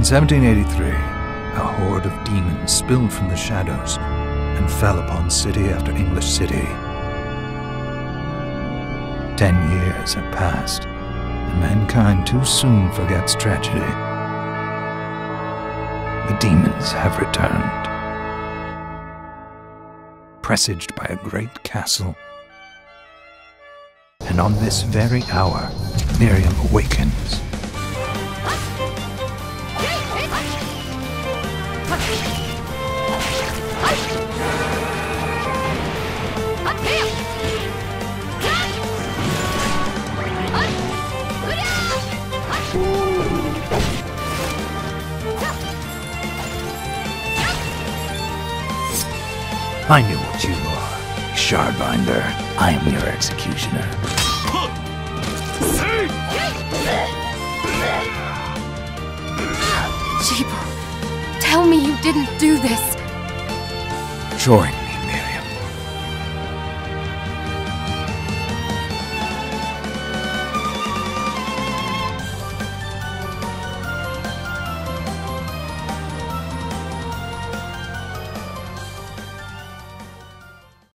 1783, a horde of demons spilled from the shadows and fell upon city after English city. 10 years have passed, and mankind too soon forgets tragedy. The demons have returned, presaged by a great castle. And on this very hour, Miriam awakens. I knew what you are, Shardbinder. I am your executioner. Chibo, tell me you didn't do this. Join